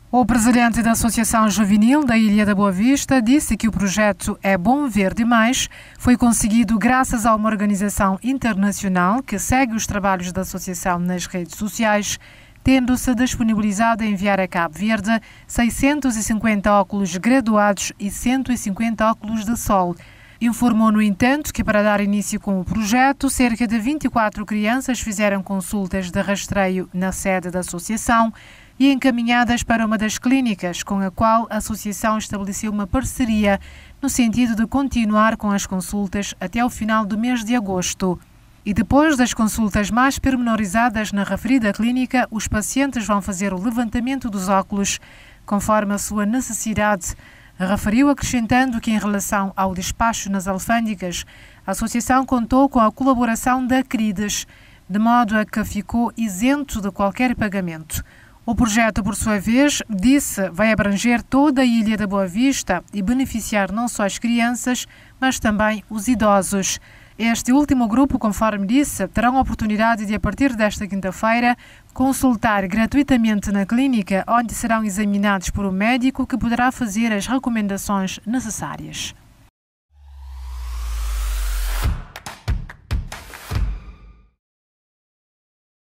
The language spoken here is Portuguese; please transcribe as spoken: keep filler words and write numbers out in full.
O presidente da Associação Juvenil da Ilha da Boa Vista disse que o projeto É Bom Verde Mais foi conseguido graças a uma organização internacional que segue os trabalhos da associação nas redes sociais, tendo-se disponibilizado a enviar a Cabo Verde seiscentos e cinquenta óculos graduados e cento e cinquenta óculos de sol. Informou, no entanto, que para dar início com o projeto, cerca de vinte e quatro crianças fizeram consultas de rastreio na sede da associação e encaminhadas para uma das clínicas, com a qual a associação estabeleceu uma parceria no sentido de continuar com as consultas até o final do mês de agosto. E depois das consultas mais pormenorizadas na referida clínica, os pacientes vão fazer o levantamento dos óculos conforme a sua necessidade. Referiu, acrescentando que, em relação ao despacho nas alfândegas, a associação contou com a colaboração da Crides, de modo a que ficou isento de qualquer pagamento. O projeto, por sua vez, disse, vai abranger toda a Ilha da Boa Vista e beneficiar não só as crianças, mas também os idosos. Este último grupo, conforme disse, terão a oportunidade de, a partir desta quinta-feira, consultar gratuitamente na clínica, onde serão examinados por um médico que poderá fazer as recomendações necessárias.